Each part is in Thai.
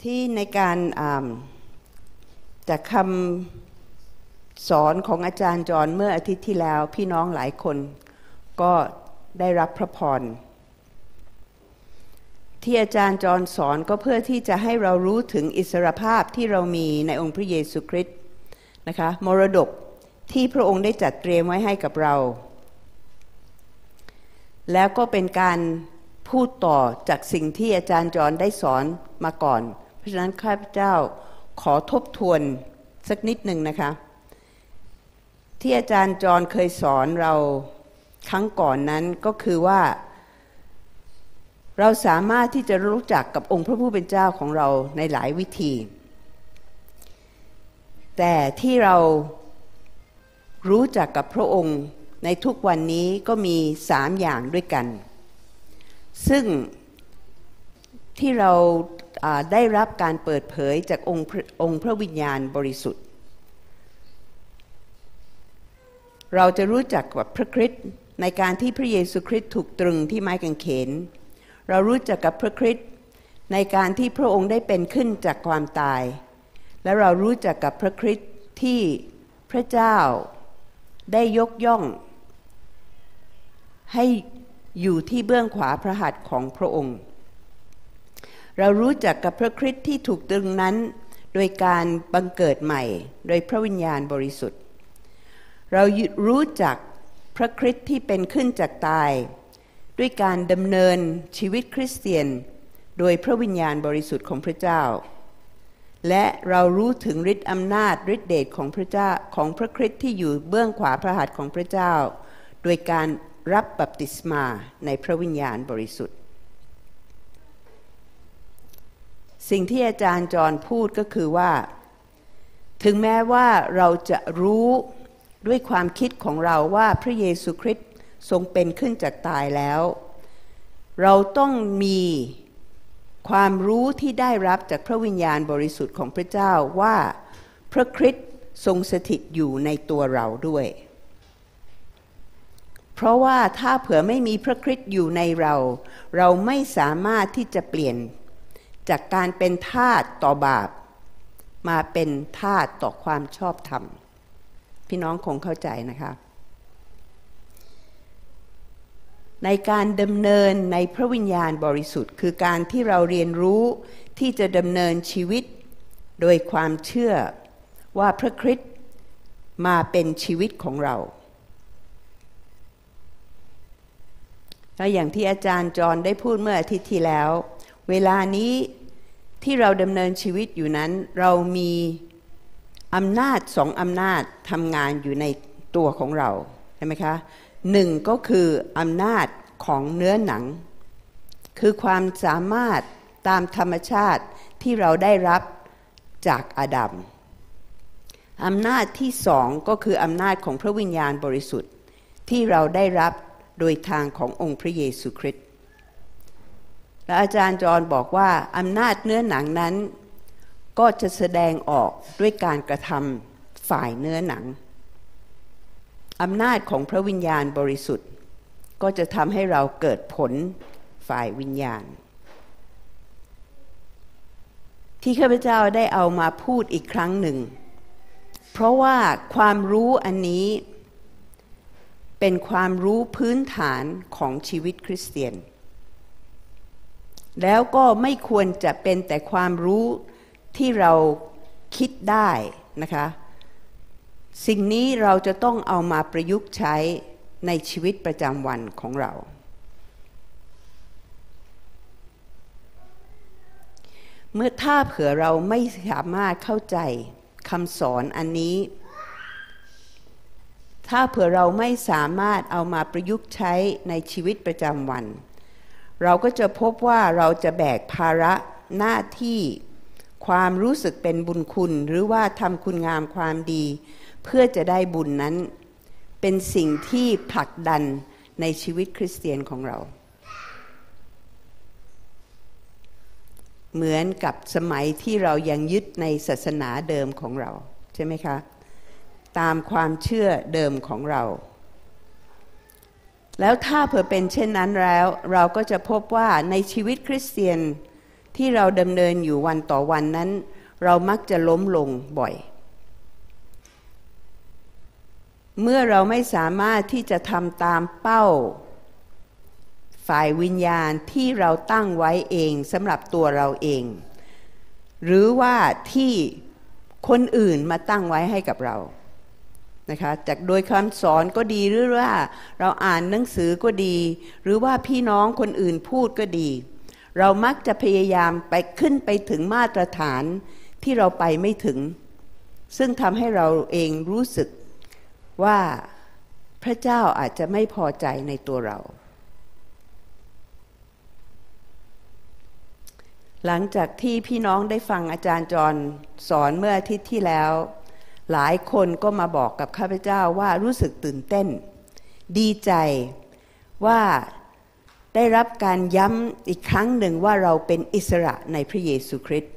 ที่ในการจากคำสอนของอาจารย์จอห์นเมื่ออาทิตย์ที่แล้วพี่น้องหลายคนก็ได้รับพระพรที่อาจารย์จอห์นสอนก็เพื่อที่จะให้เรารู้ถึงอิสรภาพที่เรามีในองค์พระเยซูคริสต์นะคะมรดกที่พระองค์ได้จัดเตรียมไว้ให้กับเราแล้วก็เป็นการพูดต่อจากสิ่งที่อาจารย์จอห์นได้สอนมาก่อนเพราะฉะนั้นข้าพเจ้าขอทบทวนสักนิดหนึ่งนะคะที่อาจารย์จอห์นเคยสอนเราครั้งก่อนนั้นก็คือว่าเราสามารถที่จะรู้จักกับองค์พระผู้เป็นเจ้าของเราในหลายวิธีแต่ที่เรารู้จักกับพระองค์ในทุกวันนี้ก็มี3อย่างด้วยกันซึ่งที่เราได้รับการเปิดเผยจากองค์พระวิญญาณบริสุทธิ์เราจะรู้จักกับพระคริสต์ในการที่พระเยซูคริสต์ถูกตรึงที่ไม้กางเขนเรารู้จักกับพระคริสต์ในการที่พระองค์ได้เป็นขึ้นจากความตายและเรารู้จักกับพระคริสต์ที่พระเจ้าได้ยกย่องให้อยู่ที่เบื้องขวาพระหัตถ์ของพระองค์เรารู้จักกับพระคริสต์ที่ถูกตรึงนั้นโดยการบังเกิดใหม่โดยพระวิญญาณบริสุทธิ์เรารู้จักพระคริสต์ที่เป็นขึ้นจากตายด้วยการดำเนินชีวิตคริสเตียนโดยพระวิญญาณบริสุทธิ์ของพระเจ้าและเรารู้ถึงฤทธิ์อำนาจฤทธิเดชของพระเจ้าของพระคริสต์ที่อยู่เบื้องขวาพระหัตถ์ของพระเจ้าโดยการรับบัพติศมาในพระวิญญาณบริสุทธิ์สิ่งที่อาจารย์จอห์นพูดก็คือว่าถึงแม้ว่าเราจะรู้ด้วยความคิดของเราว่าพระเยซูคริสต์ทรงเป็นขึ้นจากตายแล้วเราต้องมีความรู้ที่ได้รับจากพระวิญญาณบริสุทธิ์ของพระเจ้าว่าพระคริสต์ทรงสถิตอยู่ในตัวเราด้วยเพราะว่าถ้าเผื่อไม่มีพระคริสต์อยู่ในเราเราไม่สามารถที่จะเปลี่ยนจากการเป็นทาสต่อบาปมาเป็นทาสต่อความชอบธรรมพี่น้องคงเข้าใจนะคะในการดำเนินในพระวิญญาณบริสุทธิ์คือการที่เราเรียนรู้ที่จะดำเนินชีวิตโดยความเชื่อว่าพระคริสต์มาเป็นชีวิตของเราและอย่างที่อาจารย์จอห์นได้พูดเมื่ออาทิตย์ที่แล้วเวลานี้ที่เราดำเนินชีวิตอยู่นั้นเรามีอำนาจ2อำนาจทำงานอยู่ในตัวของเราใช่ไหมคะ1ก็คืออำนาจของเนื้อหนังคือความสามารถตามธรรมชาติที่เราได้รับจากอาดัมอำนาจที่2ก็คืออำนาจของพระวิญญาณบริสุทธิ์ที่เราได้รับโดยทางขององค์พระเยซูคริสต์และอาจารย์จอห์นบอกว่าอำนาจเนื้อหนังนั้นก็จะแสดงออกด้วยการกระทำฝ่ายเนื้อหนังอำนาจของพระวิญญาณบริสุทธิ์ก็จะทำให้เราเกิดผลฝ่ายวิญญาณที่ข้าพเจ้าได้เอามาพูดอีกครั้งหนึ่งเพราะว่าความรู้อันนี้เป็นความรู้พื้นฐานของชีวิตคริสเตียนแล้วก็ไม่ควรจะเป็นแต่ความรู้ที่เราคิดได้นะคะสิ่งนี้เราจะต้องเอามาประยุกต์ใช้ในชีวิตประจำวันของเราเมื่อถ้าเผื่อเราไม่สามารถเข้าใจคำสอนอันนี้ถ้าเผื่อเราไม่สามารถเอามาประยุกต์ใช้ในชีวิตประจำวันเราก็จะพบว่าเราจะแบกภาระหน้าที่ความรู้สึกเป็นบุญคุณหรือว่าทำคุณงามความดีเพื่อจะได้บุญนั้นเป็นสิ่งที่ผลักดันในชีวิตคริสเตียนของเราเหมือนกับสมัยที่เรายังยึดในศาสนาเดิมของเราใช่ไหมคะตามความเชื่อเดิมของเราแล้วถ้าเผื่อเป็นเช่นนั้นแล้วเราก็จะพบว่าในชีวิตคริสเตียนที่เราดำเนินอยู่วันต่อวันนั้นเรามักจะล้มลงบ่อยเมื่อเราไม่สามารถที่จะทำตามเป้าฝ่ายวิญญาณที่เราตั้งไว้เองสำหรับตัวเราเองหรือว่าที่คนอื่นมาตั้งไว้ให้กับเรานะคะจากโดยคำสอนก็ดีหรือว่าเราอ่านหนังสือก็ดีหรือว่าพี่น้องคนอื่นพูดก็ดีเรามักจะพยายามไปขึ้นไปถึงมาตรฐานที่เราไปไม่ถึงซึ่งทำให้เราเองรู้สึกว่าพระเจ้าอาจจะไม่พอใจในตัวเราหลังจากที่พี่น้องได้ฟังอาจารย์จอห์นสอนเมื่ออาทิตย์ที่แล้วหลายคนก็มาบอกกับข้าพเจ้าว่ารู้สึกตื่นเต้นดีใจว่าได้รับการย้ำอีกครั้งหนึ่งว่าเราเป็นอิสระในพระเยซูคริสต์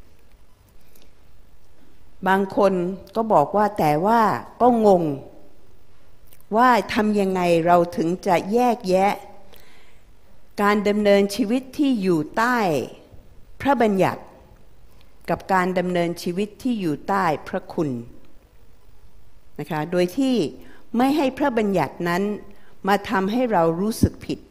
บางคนก็บอกว่าแต่ว่าก็งงว่าทำยังไงเราถึงจะแยกแยะการดำเนินชีวิตที่อยู่ใต้พระบัญญัติกับการดำเนินชีวิตที่อยู่ใต้พระคุณนะคะโดยที่ไม่ให้พระบัญญัตินั้นมาทำให้เรารู้สึกผิด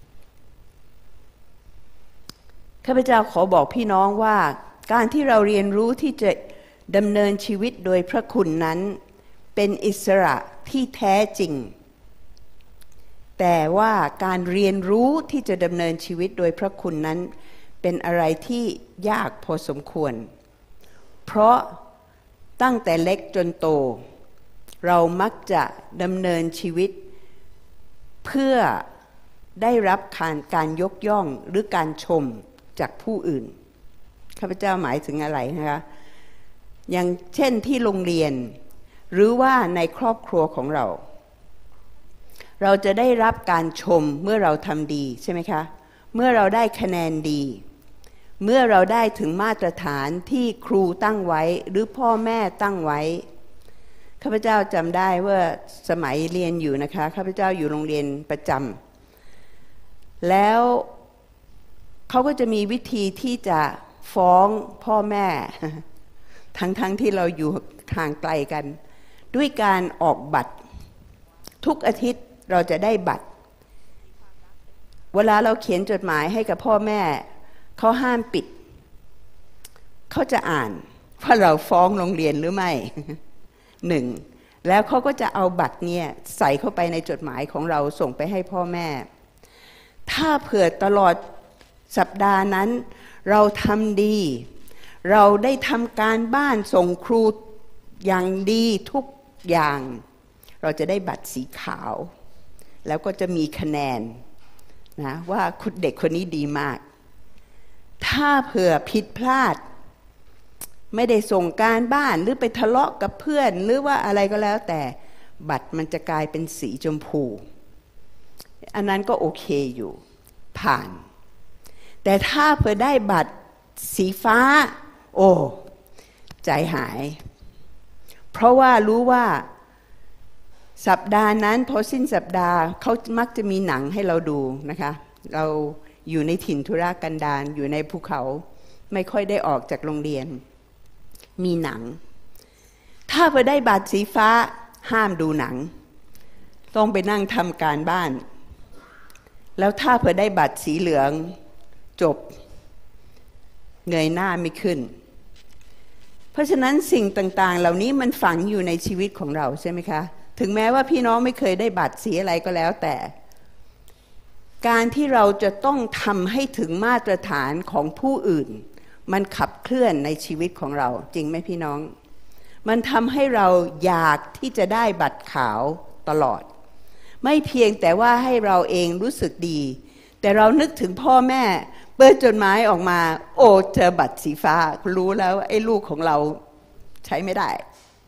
ข้าพเจ้าขอบอกพี่น้องว่าการที่เราเรียนรู้ที่จะดำเนินชีวิตโดยพระคุณนั้นเป็นอิสระที่แท้จริงแต่ว่าการเรียนรู้ที่จะดำเนินชีวิตโดยพระคุณนั้นเป็นอะไรที่ยากพอสมควรเพราะตั้งแต่เล็กจนโตเรามักจะดำเนินชีวิตเพื่อได้รับการยกย่องหรือการชมจากผู้อื่นข้าพเจ้าหมายถึงอะไรนะคะอย่างเช่นที่โรงเรียนหรือว่าในครอบครัวของเราเราจะได้รับการชมเมื่อเราทำดีใช่ไหมคะเมื่อเราได้คะแนนดีเมื่อเราได้ถึงมาตรฐานที่ครูตั้งไว้หรือพ่อแม่ตั้งไว้ข้าพเจ้าจำได้ว่าสมัยเรียนอยู่นะคะข้าพเจ้าอยู่โรงเรียนประจำแล้วเขาก็จะมีวิธีที่จะฟ้องพ่อแม่ทั้งที่เราอยู่ห่างไกลกันด้วยการออกบัตรทุกอาทิตย์เราจะได้บัตรเวลาเราเขียนจดหมายให้กับพ่อแม่เขาห้ามปิดเขาจะอ่านว่าเราฟ้องโรงเรียนหรือไม่หนึ่งแล้วเขาก็จะเอาบัตรเนี่ยใส่เข้าไปในจดหมายของเราส่งไปให้พ่อแม่ถ้าเผื่อตลอดสัปดาห์นั้นเราทำดีเราได้ทำการบ้านส่งครูอย่างดีทุกอย่างเราจะได้บัตรสีขาวแล้วก็จะมีคะแนนนะว่าคุณเด็กคนนี้ดีมากถ้าเผื่อผิดพลาดไม่ได้ส่งการบ้านหรือไปทะเลาะกับเพื่อนหรือว่าอะไรก็แล้วแต่บัตรมันจะกลายเป็นสีชมพูอันนั้นก็โอเคอยู่ผ่านแต่ถ้าเผื่อได้บัตรสีฟ้าโอ้ใจหายเพราะว่ารู้ว่าสัปดาห์นั้นพอสิ้นสัปดาห์เขามักจะมีหนังให้เราดูนะคะเราอยู่ในถิ่นธุรกันดารอยู่ในภูเขาไม่ค่อยได้ออกจากโรงเรียนมีหนังถ้าเผื่อได้บัตรสีฟ้าห้ามดูหนังต้องไปนั่งทำการบ้านแล้วถ้าเผื่อได้บัตรสีเหลืองจบเงยหน้าไม่ขึ้นเพราะฉะนั้นสิ่งต่างๆเหล่านี้มันฝังอยู่ในชีวิตของเราใช่ไหมคะถึงแม้ว่าพี่น้องไม่เคยได้บัตรสีอะไรก็แล้วแต่การที่เราจะต้องทำให้ถึงมาตรฐานของผู้อื่นมันขับเคลื่อนในชีวิตของเราจริงไหมพี่น้องมันทำให้เราอยากที่จะได้บัตรขาวตลอดไม่เพียงแต่ว่าให้เราเองรู้สึกดีแต่เรานึกถึงพ่อแม่เปิดจดหมายออกมาโอ้เจอบัตรสีฟ้ารู้แล้วไอ้ลูกของเราใช้ไม่ได้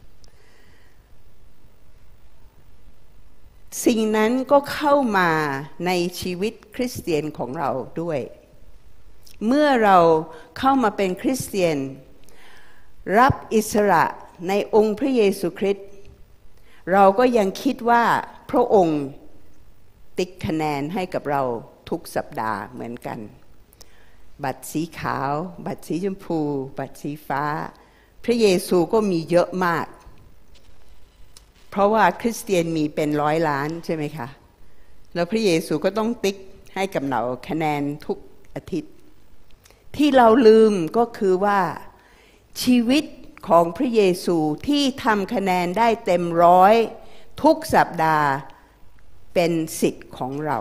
สิ่งนั้นก็เข้ามาในชีวิตคริสเตียนของเราด้วยเมื่อเราเข้ามาเป็นคริสเตียนรับอิสระในองค์พระเยซูคริสต์เราก็ยังคิดว่าพระองค์ติ๊กคะแนนให้กับเราทุกสัปดาห์เหมือนกันบัตรสีขาวบัตรสีชมพูบัตรสีฟ้าพระเยซูก็มีเยอะมากเพราะว่าคริสเตียนมีเป็น100 ล้านใช่ไหมคะแล้วพระเยซูก็ต้องติ๊กให้กับเราคะแนนทุกอาทิตย์ที่เราลืมก็คือว่าชีวิตของพระเยซูที่ทำคะแนนได้เต็ม100ทุกสัปดาห์เป็นสิทธิ์ของเรา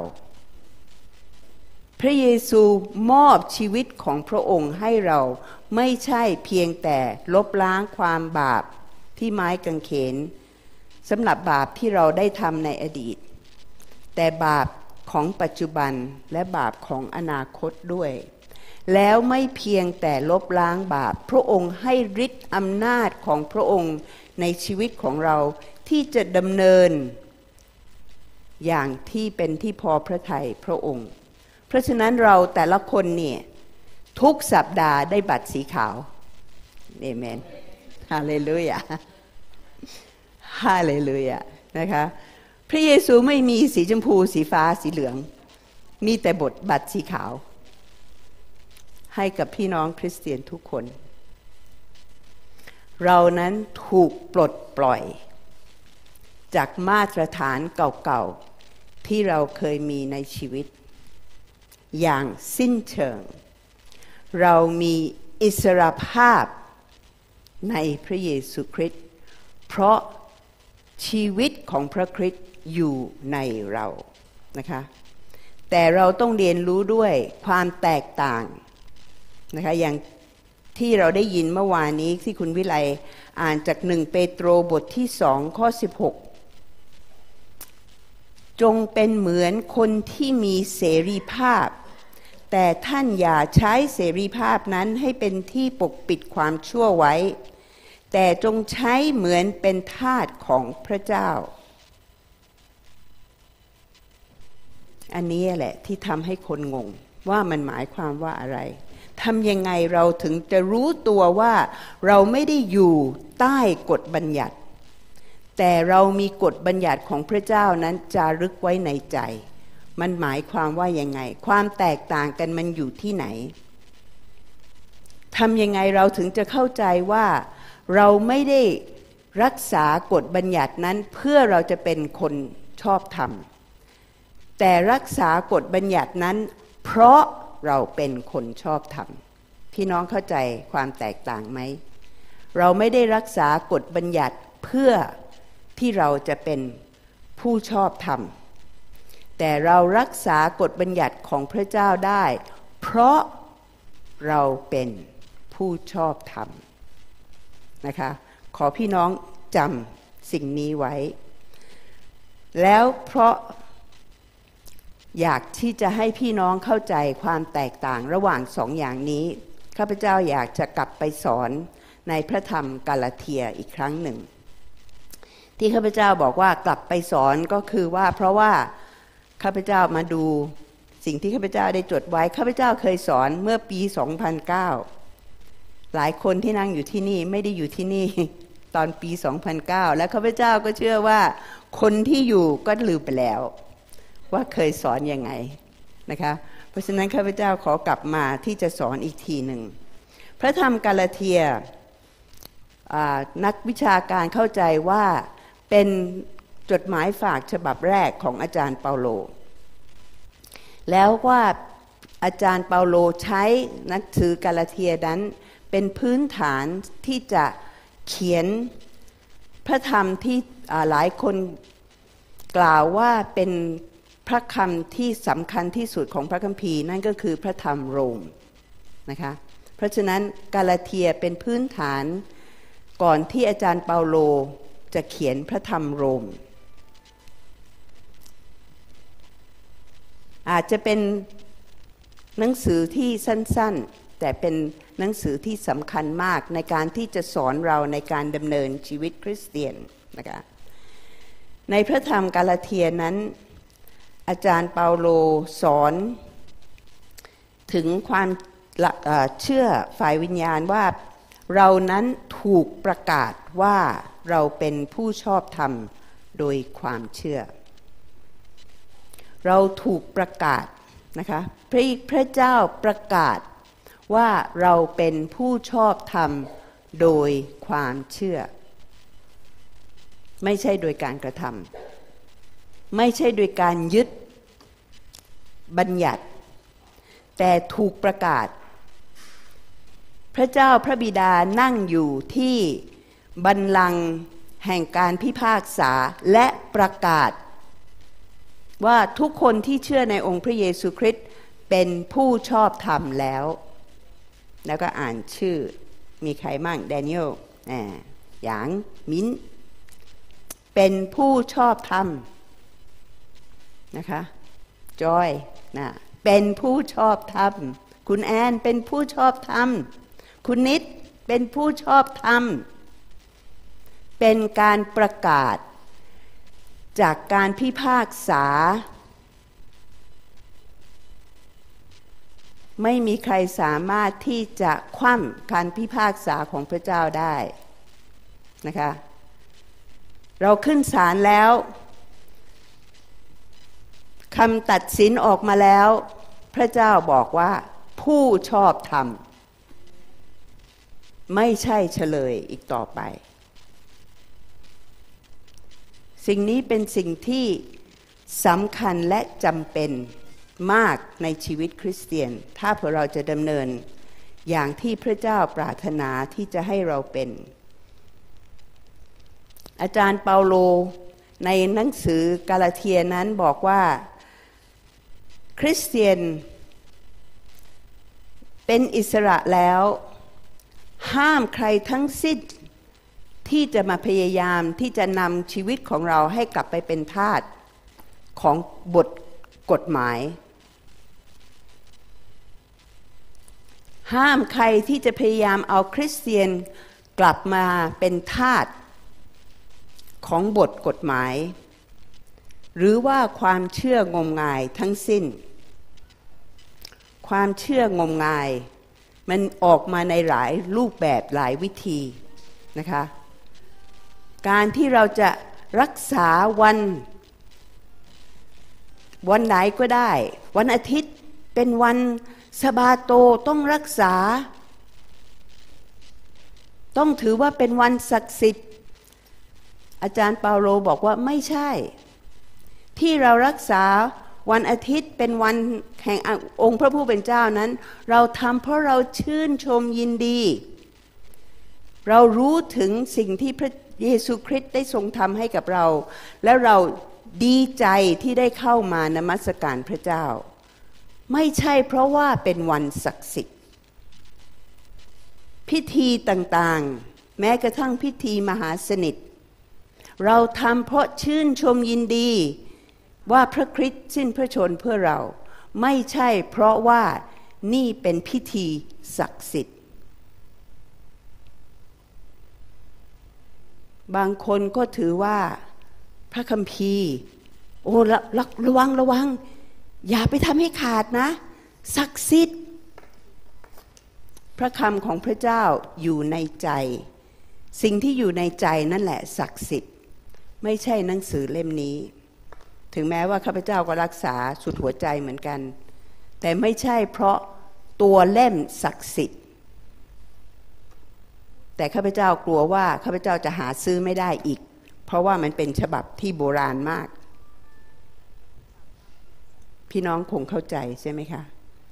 พระเยซูมอบชีวิตของพระองค์ให้เราไม่ใช่เพียงแต่ลบล้างความบาปที่ไม้กางเขนสำหรับบาปที่เราได้ทำในอดีตแต่บาปของปัจจุบันและบาปของอนาคตด้วยแล้วไม่เพียงแต่ลบล้างบาปพระองค์ให้ฤทธิ์อำนาจของพระองค์ในชีวิตของเราที่จะดำเนินอย่างที่เป็นที่พอพระทัยพระองค์เพราะฉะนั้นเราแต่ละคนเนี่ยทุกสัปดาห์ได้บัตรสีขาวเอเมนฮาเลลูยาฮาเลลูยานะคะพระเยซูไม่มีสีชมพูสีฟ้าสีเหลืองมีแต่บัตรสีขาวให้กับพี่น้องคริสเตียนทุกคนเรานั้นถูกปลดปล่อยจากมาตรฐานเก่าๆที่เราเคยมีในชีวิตอย่างสิ้นเชิงเรามีอิสรภาพในพระเยซูคริสต์เพราะชีวิตของพระคริสต์อยู่ในเรานะคะแต่เราต้องเรียนรู้ด้วยความแตกต่างนะคะอย่างที่เราได้ยินเมื่อวานนี้ที่คุณวิไลอ่านจาก1 เปโตรบทที่2ข้อ16จงเป็นเหมือนคนที่มีเสรีภาพแต่ท่านอย่าใช้เสรีภาพนั้นให้เป็นที่ปกปิดความชั่วไว้แต่จงใช้เหมือนเป็นทาสของพระเจ้าอันนี้แหละที่ทำให้คนงงว่ามันหมายความว่าอะไรทำยังไงเราถึงจะรู้ตัวว่าเราไม่ได้อยู่ใต้กฎบัญญัติแต่เรามีกฎบัญญัติของพระเจ้านั้นจารึกไว้ในใจมันหมายความว่ายังไงความแตกต่างกันมันอยู่ที่ไหนทำยังไงเราถึงจะเข้าใจว่าเราไม่ได้รักษากฎบัญญัตินั้นเพื่อเราจะเป็นคนชอบธรรมแต่รักษากฎบัญญัตินั้นเพราะเราเป็นคนชอบธรรมพี่น้องเข้าใจความแตกต่างไหมเราไม่ได้รักษากฎบัญญัติเพื่อที่เราจะเป็นผู้ชอบธรรมแต่เรารักษากฎบัญญัติของพระเจ้าได้เพราะเราเป็นผู้ชอบธรรมนะคะขอพี่น้องจำสิ่งนี้ไว้แล้วเพราะอยากที่จะให้พี่น้องเข้าใจความแตกต่างระหว่าง2 อย่างนี้ข้าพเจ้าอยากจะกลับไปสอนในพระธรรมกาลาเทียอีกครั้งหนึ่งที่ข้าพเจ้าบอกว่ากลับไปสอนก็คือว่าเพราะว่าข้าพเจ้ามาดูสิ่งที่ข้าพเจ้าได้จดไว้ข้าพเจ้าเคยสอนเมื่อปี 2009หลายคนที่นั่งอยู่ที่นี่ไม่ได้อยู่ที่นี่ตอนปี 2009และข้าพเจ้าก็เชื่อว่าคนที่อยู่ก็ลืมไปแล้วว่าเคยสอนยังไงนะคะเพราะฉะนั้นข้าพเจ้าขอกลับมาที่จะสอนอีกทีหนึ่งพระธรรมกาลาเทียนักวิชาการเข้าใจว่าเป็นจดหมายฝากฉบับแรกของอาจารย์เปาโลแล้วว่าอาจารย์เปาโลใช้หนังสือกาลาเทียนั้นเป็นพื้นฐานที่จะเขียนพระธรรมที่หลายคนกล่าวว่าเป็นพระคำที่สำคัญที่สุดของพระคัมภีร์นั่นก็คือพระธรรมโรมนะคะเพราะฉะนั้นกาลาเทียเป็นพื้นฐานก่อนที่อาจารย์เปาโลจะเขียนพระธรรมโรมอาจจะเป็นหนังสือที่สั้นๆแต่เป็นหนังสือที่สำคัญมากในการที่จะสอนเราในการดำเนินชีวิตคริสเตียนนะคะในพระธรรมกาลาเทียนั้นอาจารย์เปาโลสอนถึงความเชื่อฝ่ายวิญญาณว่าเรานั้นถูกประกาศว่าเราเป็นผู้ชอบธรรมโดยความเชื่อเราถูกประกาศนะคะพระเจ้าประกาศว่าเราเป็นผู้ชอบธรรมโดยความเชื่อไม่ใช่โดยการกระทำไม่ใช่โดยการยึดบัญญัติแต่ถูกประกาศพระเจ้าพระบิดานั่งอยู่ที่บัลลังก์แห่งการพิพากษาและประกาศว่าทุกคนที่เชื่อในองค์พระเยซูคริสต์เป็นผู้ชอบธรรมแล้วก็อ่านชื่อมีใครมั่งแดเนียลหยางมิ้นเป็นผู้ชอบธรรมนะคะจอยนะเป็นผู้ชอบธรรมคุณแอนเป็นผู้ชอบธรรมคุณนิดเป็นผู้ชอบธรรมเป็นการประกาศจากการพิพากษาไม่มีใครสามารถที่จะคว่ำการพิพากษาของพระเจ้าได้นะคะเราขึ้นศาลแล้วคำตัดสินออกมาแล้วพระเจ้าบอกว่าผู้ชอบธรรมไม่ใช่เฉลยอีกต่อไปสิ่งนี้เป็นสิ่งที่สำคัญและจำเป็นมากในชีวิตคริสเตียนถ้าเพื่อเราจะดำเนินอย่างที่พระเจ้าปรารถนาที่จะให้เราเป็นอาจารย์เปาโลในหนังสือกาลาเทียนั้นบอกว่าคริสเตียนเป็นอิสระแล้วห้ามใครทั้งสิ้นที่จะมาพยายามที่จะนำชีวิตของเราให้กลับไปเป็นทาสของบทกฎหมายห้ามใครที่จะพยายามเอาคริสเตียนกลับมาเป็นทาสของบทกฎหมายหรือว่าความเชื่องมงายทั้งสิ้นความเชื่องมงายมันออกมาในหลายรูปแบบหลายวิธีนะคะการที่เราจะรักษาวันไหนก็ได้วันอาทิตย์เป็นวันสะบาโตต้องรักษาต้องถือว่าเป็นวันศักดิ์สิทธิ์อาจารย์เปาโลบอกว่าไม่ใช่ที่เรารักษาวันอาทิตย์เป็นวันแห่งองค์พระผู้เป็นเจ้านั้นเราทำเพราะเราชื่นชมยินดีเรารู้ถึงสิ่งที่พระเยซูคริสต์ได้ทรงทำให้กับเราแล้วเราดีใจที่ได้เข้ามานมัสการพระเจ้าไม่ใช่เพราะว่าเป็นวันศักดิ์สิทธิ์พิธีต่างๆแม้กระทั่งพิธีมหาสนิทเราทำเพราะชื่นชมยินดีว่าพระคริสต์สิ้นพระชนม์เพื่อเราไม่ใช่เพราะว่านี่เป็นพิธีศักดิ์สิทธิ์บางคนก็ถือว่าพระคัมภีร์โอ้ระวังอย่าไปทำให้ขาดนะศักดิ์สิทธิ์พระคำของพระเจ้าอยู่ในใจสิ่งที่อยู่ในใจนั่นแหละศักดิ์สิทธิ์ไม่ใช่หนังสือเล่มนี้ถึงแม้ว่าข้าพเจ้าก็รักษาสุดหัวใจเหมือนกันแต่ไม่ใช่เพราะตัวเล่มศักดิ์สิทธิ์แต่ข้าพเจ้ากลัวว่าข้าพเจ้าจะหาซื้อไม่ได้อีกเพราะว่ามันเป็นฉบับที่โบราณมากพี่น้องคงเข้าใจใช่ไหมคะ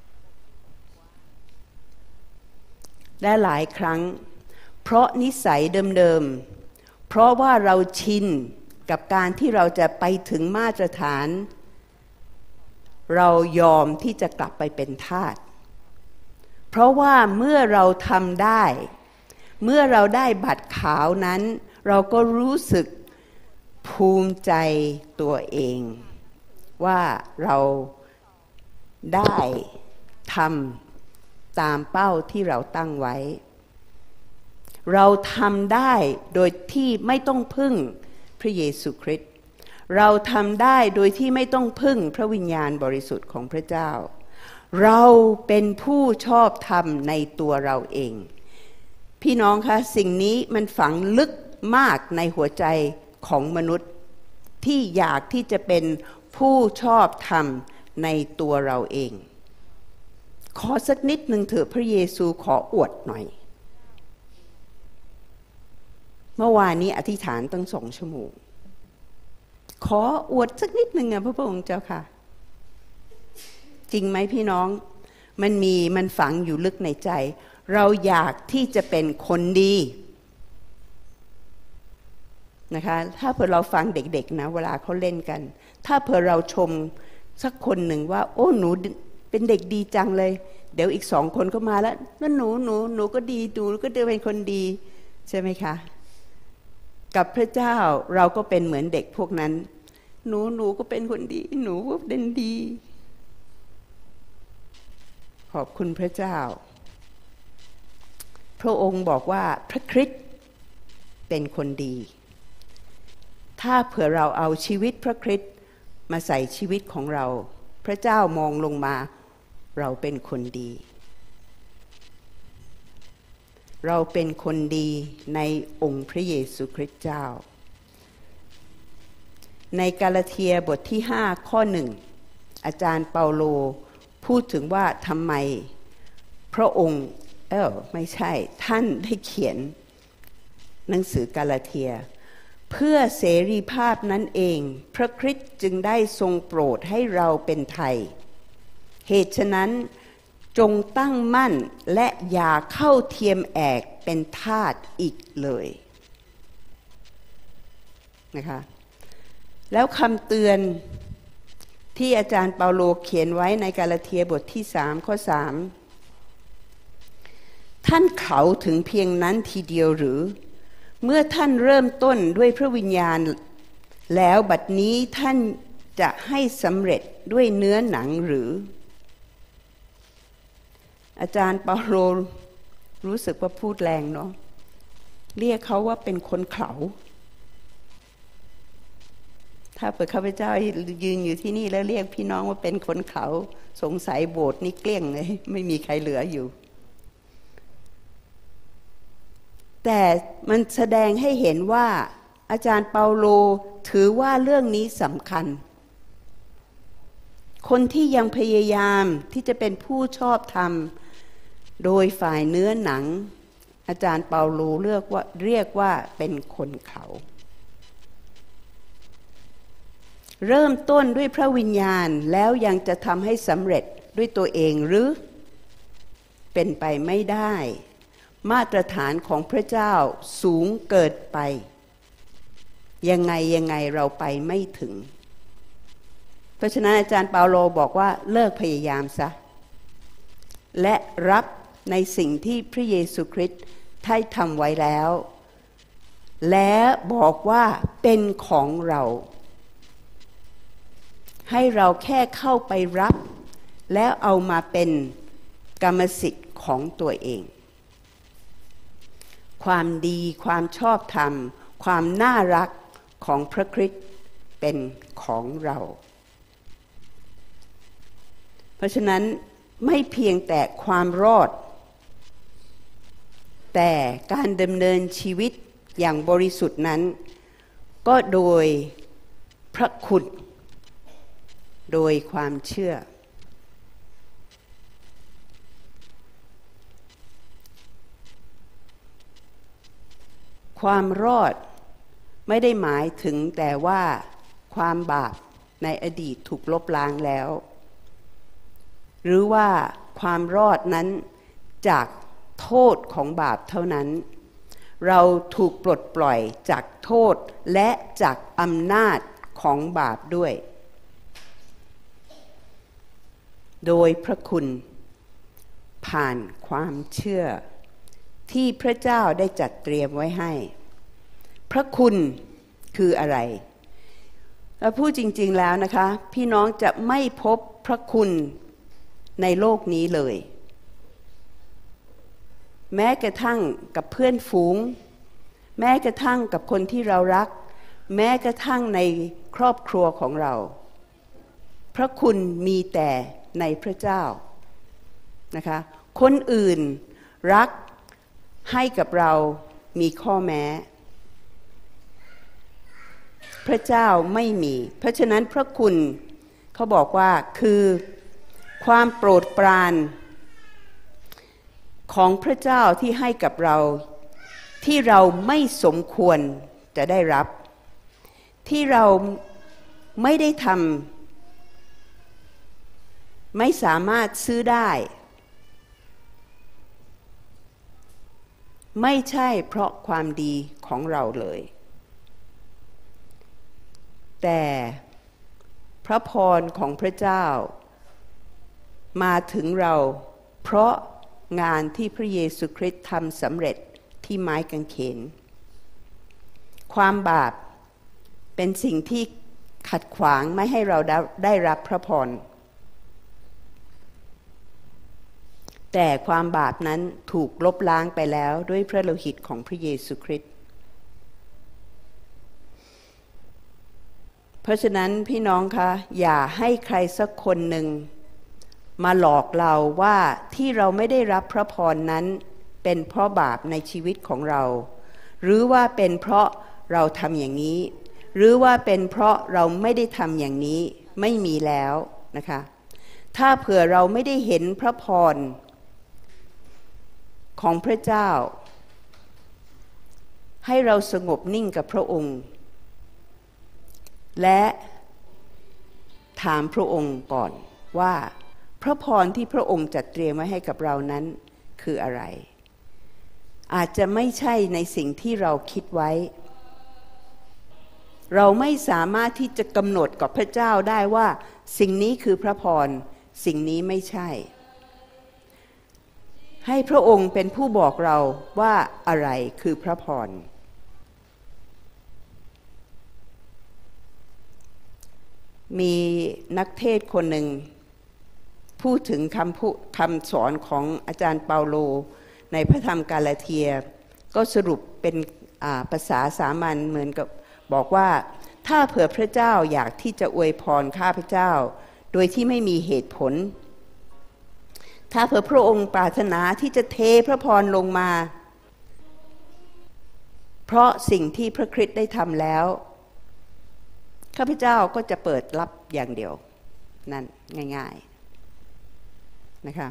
และหลายครั้งเพราะนิสัยเดิมๆเพราะว่าเราชินกับการที่เราจะไปถึงมาตรฐานเรายอมที่จะกลับไปเป็นทาสเพราะว่าเมื่อเราทำได้เมื่อเราได้บัตรขาวนั้นเราก็รู้สึกภูมิใจตัวเองว่าเราได้ทำตามเป้าที่เราตั้งไว้เราทำได้โดยที่ไม่ต้องพึ่งพระเยซูคริสต์เราทำได้โดยที่ไม่ต้องพึ่งพระวิญญาณบริสุทธิ์ของพระเจ้าเราเป็นผู้ชอบธรรมในตัวเราเองพี่น้องคะสิ่งนี้มันฝังลึกมากในหัวใจของมนุษย์ที่อยากที่จะเป็นผู้ชอบธรรมในตัวเราเองขอสักนิดหนึ่งเถอะพระเยซูขออวดหน่อยเมื่อวานนี้อธิษฐานตั้ง2 ชั่วโมงขออวดสักนิดหนึ่งพระองค์เจ้าค่ะจริงไหมพี่น้องมันฝังอยู่ลึกในใจเราอยากที่จะเป็นคนดีนะคะถ้าเผื่อเราฟังเด็กๆนะเวลาเขาเล่นกันถ้าเผื่อเราชมสักคนหนึ่งว่าโอ้หนูเป็นเด็กดีจังเลยเดี๋ยวอีก2 คนก็มาแล้วหนูก็ดีหนูก็จะเป็นคนดีใช่ไหมคะกับพระเจ้าเราก็เป็นเหมือนเด็กพวกนั้นหนูก็เป็นคนดีหนูก็เป็นดีขอบคุณพระเจ้าพระองค์บอกว่าพระคริสต์เป็นคนดีถ้าเผื่อเราเอาชีวิตพระคริสต์มาใส่ชีวิตของเราพระเจ้ามองลงมาเราเป็นคนดีเราเป็นคนดีในองค์พระเยซูคริสต์เจ้าในกาลาเทียบทที่5 ข้อ 1อาจารย์เปาโลพูดถึงว่าทำไมพระองค์ไม่ใช่ท่านได้เขียนหนังสือกาลาเทียเพื่อเสรีภาพนั้นเองพระคริสต์จึงได้ทรงโปรดให้เราเป็นไทยเหตุฉะนั้นจงตั้งมั่นและอย่าเข้าเทียมแอกเป็นทาสอีกเลยนะคะแล้วคำเตือนที่อาจารย์เปาโลเขียนไว้ในกาลาเทียบทที่3 ข้อ 3ท่านเขาถึงเพียงนั้นทีเดียวหรือเมื่อท่านเริ่มต้นด้วยพระวิญญาณแล้วบัดนี้ท่านจะให้สำเร็จด้วยเนื้อหนังหรืออาจารย์เปาโลรู้สึกว่าพูดแรงเนาะเรียกเขาว่าเป็นคนเขาถ้าเปิดข้าพเจ้ายืนอยู่ที่นี่แล้วเรียกพี่น้องว่าเป็นคนเขาสงสัยโบสถ์นี่เกลี้ยงเลยไม่มีใครเหลืออยู่แต่มันแสดงให้เห็นว่าอาจารย์เปาโลถือว่าเรื่องนี้สำคัญคนที่ยังพยายามที่จะเป็นผู้ชอบธรรมโดยฝ่ายเนื้อหนังอาจารย์เปาโลเรียกว่าเป็นคนเขาเริ่มต้นด้วยพระวิญญาณแล้วยังจะทำให้สำเร็จด้วยตัวเองหรือเป็นไปไม่ได้มาตรฐานของพระเจ้าสูงเกินไปยังไงเราไปไม่ถึงเพราะฉะนั้นอาจารย์เปาโลบอกว่าเลิกพยายามซะและรับในสิ่งที่พระเยซูคริสต์ได้ทำไว้แล้วและบอกว่าเป็นของเราให้เราแค่เข้าไปรับแล้วเอามาเป็นกรรมสิทธิ์ของตัวเองความดีความชอบธรรมความน่ารักของพระคริสต์เป็นของเราเพราะฉะนั้นไม่เพียงแต่ความรอดแต่การดำเนินชีวิตอย่างบริสุทธิ์นั้นก็โดยพระคุณโดยความเชื่อความรอดไม่ได้หมายถึงแต่ว่าความบาปในอดีตถูกลบล้างแล้วหรือว่าความรอดนั้นจากโทษของบาปเท่านั้นเราถูกปลดปล่อยจากโทษและจากอำนาจของบาปด้วยโดยพระคุณผ่านความเชื่อที่พระเจ้าได้จัดเตรียมไว้ให้พระคุณคืออะไรเราพูดจริงๆแล้วนะคะพี่น้องจะไม่พบพระคุณในโลกนี้เลยแม้กระทั่งกับเพื่อนฝูงแม้กระทั่งกับคนที่เรารักแม้กระทั่งในครอบครัวของเราพระคุณมีแต่ในพระเจ้านะคะคนอื่นรักให้กับเรามีข้อแม้พระเจ้าไม่มีเพราะฉะนั้นพระคุณเขาบอกว่าคือความโปรดปรานของพระเจ้าที่ให้กับเราที่เราไม่สมควรจะได้รับที่เราไม่ได้ทำไม่สามารถซื้อได้ไม่ใช่เพราะความดีของเราเลยแต่พระพรของพระเจ้ามาถึงเราเพราะงานที่พระเยซูคริสต์ทำสำเร็จที่ไม้กางเขนความบาปเป็นสิ่งที่ขัดขวางไม่ให้เราได้รับพระพรแต่ความบาปนั้นถูกลบล้างไปแล้วด้วยพระโลหิตของพระเยซูคริสต์เพราะฉะนั้นพี่น้องคะอย่าให้ใครสักคนหนึ่งมาหลอกเราว่าที่เราไม่ได้รับพระพรนั้นเป็นเพราะบาปในชีวิตของเราหรือว่าเป็นเพราะเราทำอย่างนี้หรือว่าเป็นเพราะเราไม่ได้ทำอย่างนี้ไม่มีแล้วนะคะถ้าเผื่อเราไม่ได้เห็นพระพรของพระเจ้าให้เราสงบนิ่งกับพระองค์และถามพระองค์ก่อนว่าพระพรที่พระองค์จัดเตรียมไว้ให้กับเรานั้นคืออะไรอาจจะไม่ใช่ในสิ่งที่เราคิดไว้เราไม่สามารถที่จะกำหนดกับพระเจ้าได้ว่าสิ่งนี้คือพระพรสิ่งนี้ไม่ใช่ให้พระองค์เป็นผู้บอกเราว่าอะไรคือพระพรมีนักเทศคนหนึ่งพูดถึงคำสอนของอาจารย์เปาโลในพระธรรมกาลาเทียก็สรุปเป็นภาษาสามัญเหมือนกับบอกว่าถ้าเผื่อพระเจ้าอยากที่จะอวยพรข้าพเจ้าโดยที่ไม่มีเหตุผลถ้าเผื่อพระองค์ปรารถนาที่จะเทพระพรลงมาเพราะสิ่งที่พระคริสต์ได้ทำแล้วข้าพเจ้าก็จะเปิดรับอย่างเดียวนั่นง่ายๆนะคะ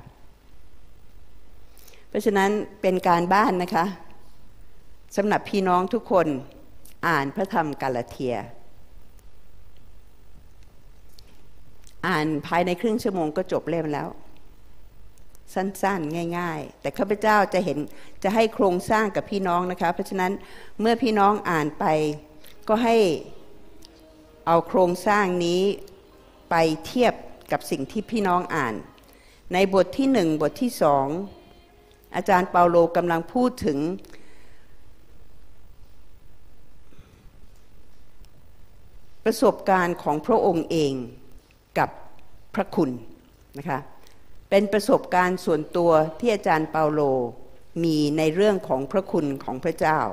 เพราะฉะนั้นเป็นการบ้านนะคะสำหรับพี่น้องทุกคนอ่านพระธรรมกาลาเทียอ่านภายในครึ่งชั่วโมงก็จบเล่มแล้วสั้นๆง่ายๆแต่ข้าพเจ้าจะให้โครงสร้างกับพี่น้องนะคะเพราะฉะนั้นเมื่อพี่น้องอ่านไปก็ให้เอาโครงสร้างนี้ไปเทียบกับสิ่งที่พี่น้องอ่านในบทที่1บทที่2อาจารย์เปาโลกำลังพูดถึงประสบการณ์ของพระองค์เองกับพระคุณนะคะเป็นประสบการณ์ส่วนตัวที่อาจารย์เปาโลมีในเรื่องของพระคุณของพระเจ้า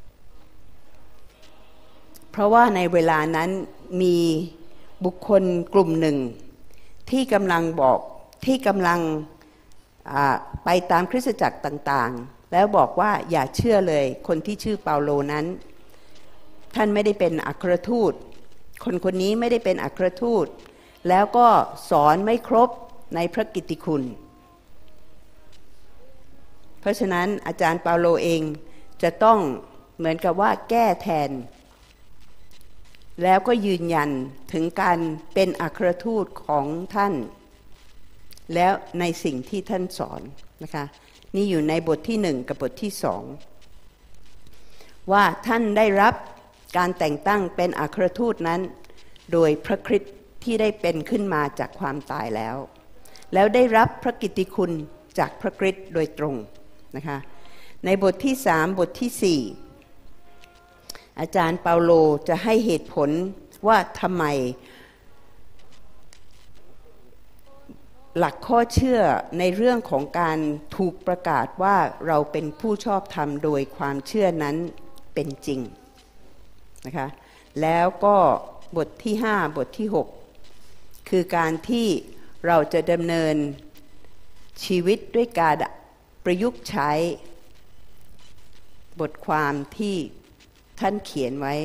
เพราะว่าในเวลานั้นมีบุคคลกลุ่มหนึ่งที่กำลังไปตามคริสตจักรต่างๆแล้วบอกว่าอย่าเชื่อเลยคนที่ชื่อเปาโลนั้นท่านไม่ได้เป็นอัครทูตคนนี้ไม่ได้เป็นอัครทูตแล้วก็สอนไม่ครบในพระกิตติคุณเพราะฉะนั้นอาจารย์เปาโลเองจะต้องเหมือนกับว่าแก้แทนแล้วก็ยืนยันถึงการเป็นอัครทูตของท่านแล้วในสิ่งที่ท่านสอนนะคะนี่อยู่ในบทที่1กับบทที่2ว่าท่านได้รับการแต่งตั้งเป็นอัครทูตนั้นโดยพระคริสต์ที่ได้เป็นขึ้นมาจากความตายแล้วได้รับพระกิตติคุณจากพระคริสต์โดยตรงนะคะในบทที่3บทที่4อาจารย์เปาโลจะให้เหตุผลว่าทำไมหลักข้อเชื่อในเรื่องของการถูกประกาศว่าเราเป็นผู้ชอบธรรมโดยความเชื่อนั้นเป็นจริงนะคะแล้วก็บทที่5บทที่6คือการที่เราจะดำเนินชีวิตด้วยการประยุกต์ใช้บทความที่ท่านเขียนไว้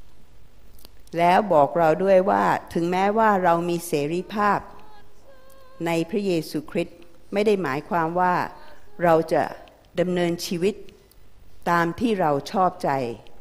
แล้วบอกเราด้วยว่าถึงแม้ว่าเรามีเสรีภาพในพระเยซูคริสต์ไม่ได้หมายความว่าเราจะดำเนินชีวิตตามที่เราชอบใจ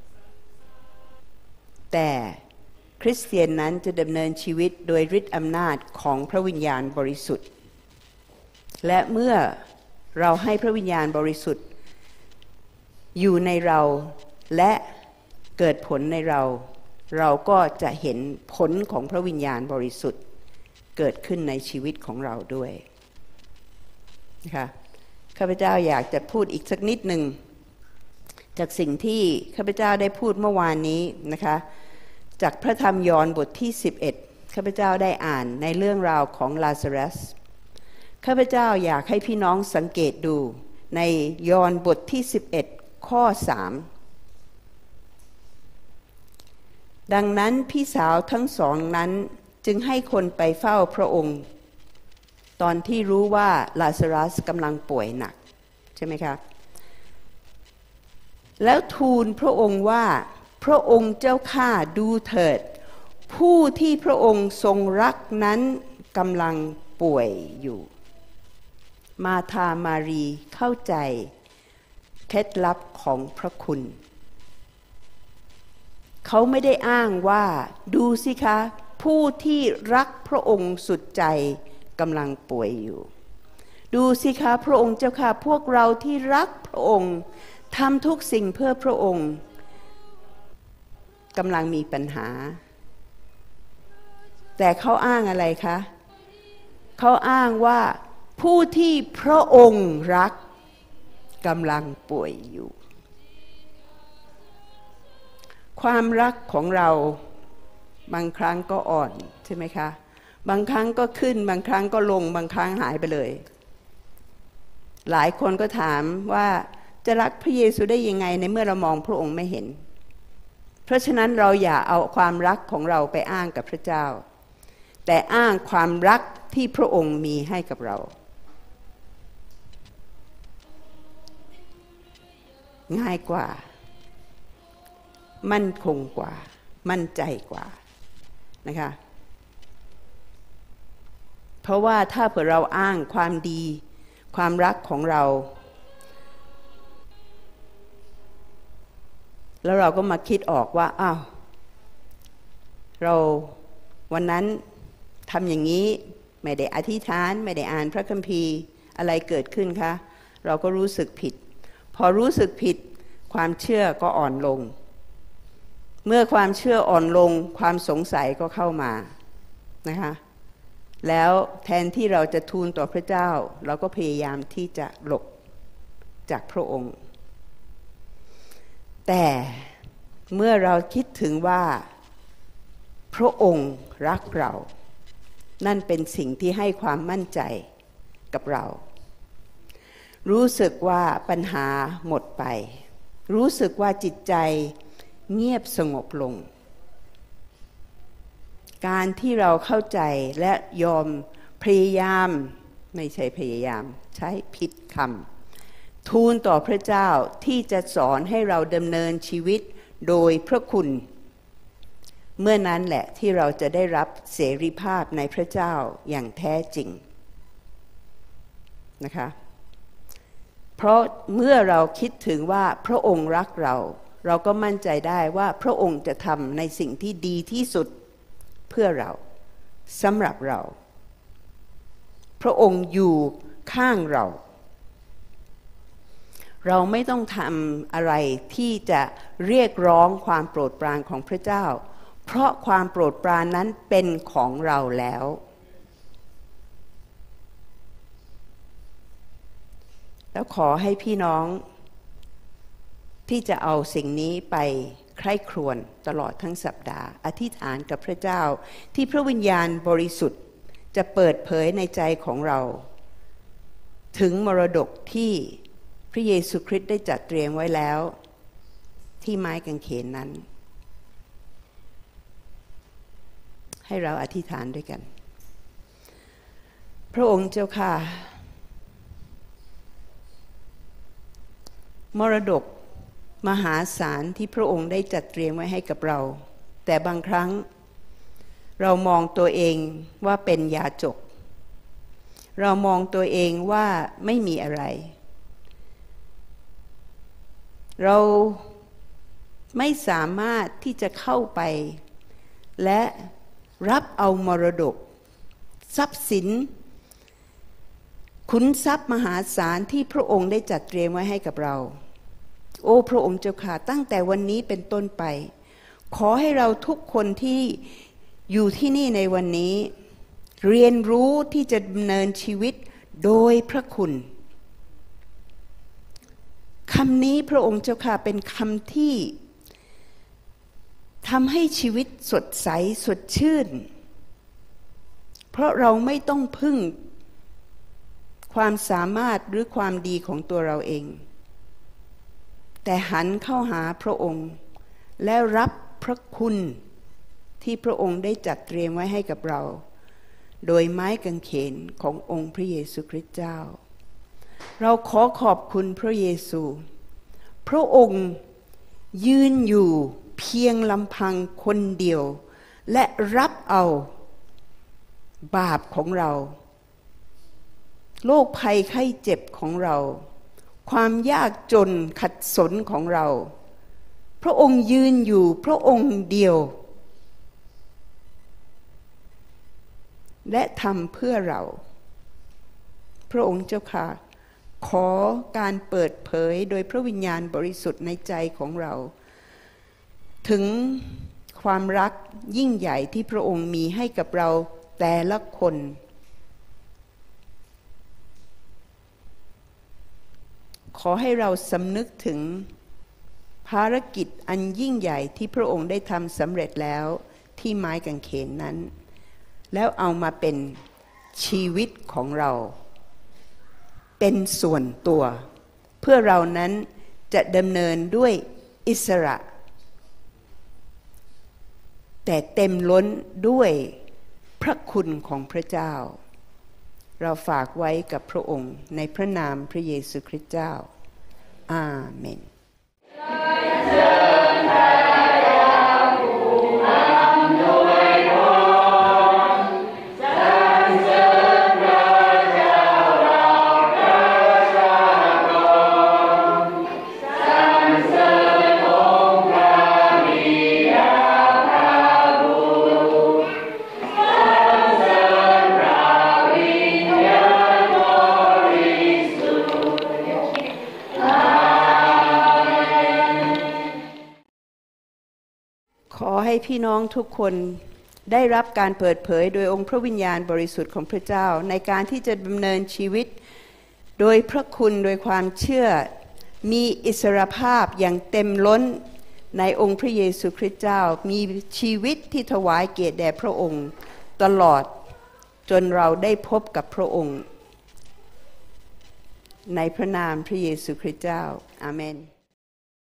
แต่คริสเตียนนั้นจะดำเนินชีวิตโดยฤทธิ์อำนาจของพระวิญญาณบริสุทธิ์และเมื่อเราให้พระวิญญาณบริสุทธิ์อยู่ในเราและเกิดผลในเราเราก็จะเห็นผลของพระวิญญาณบริสุทธิ์เกิดขึ้นในชีวิตของเราด้วยนะคะข้าพเจ้าอยากจะพูดอีกสักนิดหนึ่งจากสิ่งที่ข้าพเจ้าได้พูดเมื่อวานนี้นะคะจากพระธรรมยอห์นบทที่11ข้าพเจ้าได้อ่านในเรื่องราวของลาซารัสข้าพเจ้าอยากให้พี่น้องสังเกตดูในยอห์นบทที่11ข้อ3ดังนั้นพี่สาวทั้งสองนั้นจึงให้คนไปเฝ้าพระองค์ตอนที่รู้ว่าลาซารัสกำลังป่วยหนักใช่ไหมคะแล้วทูลพระองค์ว่าพระองค์เจ้าข้าดูเถิดผู้ที่พระองค์ทรงรักนั้นกำลังป่วยอยู่มาธามารีเข้าใจเคล็ดลับของพระคุณเขาไม่ได้อ้างว่าดูสิคะผู้ที่รักพระองค์สุดใจกำลังป่วยอยู่ดูสิคะพระองค์เจ้าค่ะพวกเราที่รักพระองค์ทำทุกสิ่งเพื่อพระองค์กำลังมีปัญหาแต่เขาอ้างอะไรคะเขาอ้างว่าผู้ที่พระองค์รักกำลังป่วยอยู่ความรักของเราบางครั้งก็อ่อนใช่ไหมคะบางครั้งก็ขึ้นบางครั้งก็ลงบางครั้งหายไปเลยหลายคนก็ถามว่าจะรักพระเยซูได้ยังไงในเมื่อเรามองพระองค์ไม่เห็นเพราะฉะนั้นเราอย่าเอาความรักของเราไปอ้างกับพระเจ้าแต่อ้างความรักที่พระองค์มีให้กับเราง่ายกว่ามั่นคงกว่ามั่นใจกว่านะคะเพราะว่าถ้าเผื่อเราอ้างความดีความรักของเราแล้วเราก็มาคิดออกว่าอ้าวเราวันนั้นทำอย่างนี้ไม่ได้อธิษฐานไม่ได้อ่านพระคัมภีร์อะไรเกิดขึ้นคะเราก็รู้สึกผิดพอรู้สึกผิดความเชื่อก็อ่อนลงเมื่อความเชื่ออ่อนลงความสงสัยก็เข้ามานะคะแล้วแทนที่เราจะทูลต่อพระเจ้าเราก็พยายามที่จะหลบจากพระองค์แต่เมื่อเราคิดถึงว่าพระองค์รักเรานั่นเป็นสิ่งที่ให้ความมั่นใจกับเรารู้สึกว่าปัญหาหมดไปรู้สึกว่าจิตใจเงียบสงบลงการที่เราเข้าใจและยอมพยายามไม่ใช่พยายามใช้ผิดคำทูลต่อพระเจ้าที่จะสอนให้เราดำเนินชีวิตโดยพระคุณเมื่อนั้นแหละที่เราจะได้รับเสรีภาพในพระเจ้าอย่างแท้จริงนะคะเพราะเมื่อเราคิดถึงว่าพระองค์รักเราเราก็มั่นใจได้ว่าพระองค์จะทำในสิ่งที่ดีที่สุดเพื่อเราสำหรับเราพระองค์อยู่ข้างเราเราไม่ต้องทำอะไรที่จะเรียกร้องความโปรดปรานของพระเจ้าเพราะความโปรดปรานนั้นเป็นของเราแล้วแล้วขอให้พี่น้องที่จะเอาสิ่งนี้ไปใคร่ครวญตลอดทั้งสัปดาห์อธิษฐานกับพระเจ้าที่พระวิญญาณบริสุทธิ์จะเปิดเผยในใจของเราถึงมรดกที่พระเยซูคริสต์ได้จัดเตรียมไว้แล้วที่ไม้กางเขนนั้นให้เราอธิษฐานด้วยกันพระองค์เจ้าค่ะมรดกมหาศาลที่พระองค์ได้จัดเตรียมไว้ให้กับเราแต่บางครั้งเรามองตัวเองว่าเป็นยาจกเรามองตัวเองว่าไม่มีอะไรเราไม่สามารถที่จะเข้าไปและรับเอามรดกทรัพย์สินขุนทรัพย์มหาศาลที่พระองค์ได้จัดเตรียมไว้ให้กับเราโอ้พระองค์เจ้าค่ะตั้งแต่วันนี้เป็นต้นไปขอให้เราทุกคนที่อยู่ที่นี่ในวันนี้เรียนรู้ที่จะดำเนินชีวิตโดยพระคุณคำนี้พระองค์เจ้าค่ะเป็นคำที่ทำให้ชีวิตสดใสสดชื่นเพราะเราไม่ต้องพึ่งความสามารถหรือความดีของตัวเราเองแต่หันเข้าหาพระองค์และรับพระคุณที่พระองค์ได้จัดเตรียมไว้ให้กับเราโดยไม้กางเขนขององค์พระเยซูคริสต์เจ้าเราขอขอบคุณพระเยซูพระองค์ยืนอยู่เพียงลำพังคนเดียวและรับเอาบาปของเราโรคภัยไข้เจ็บของเราความยากจนขัดสนของเราพระองค์ยืนอยู่พระองค์เดียวและทำเพื่อเราพระองค์เจ้าค่ะขอการเปิดเผยโดยพระวิญญาณบริสุทธิ์ในใจของเราถึงความรักยิ่งใหญ่ที่พระองค์มีให้กับเราแต่ละคนขอให้เราสำนึกถึงภารกิจอันยิ่งใหญ่ที่พระองค์ได้ทำสำเร็จแล้วที่ไม้กางเขนนั้นแล้วเอามาเป็นชีวิตของเราเป็นส่วนตัวเพื่อเรานั้นจะดำเนินด้วยอิสระแต่เต็มล้นด้วยพระคุณของพระเจ้าเราฝากไว้กับพระองค์ในพระนามพระเยซูคริสต์เจ้าอาเมนขอให้พี่น้องทุกคนได้รับการเปิดเผยโดยองค์พระวิญญาณบริสุทธิ์ของพระเจ้าในการที่จะดำเนินชีวิตโดยพระคุณโดยความเชื่อมีอิสรภาพอย่างเต็มล้นในองค์พระเยซูคริสต์เจ้ามีชีวิตที่ถวายเกียรติแด่พระองค์ตลอดจนเราได้พบกับพระองค์ในพระนามพระเยซูคริสต์เจ้าอาเมน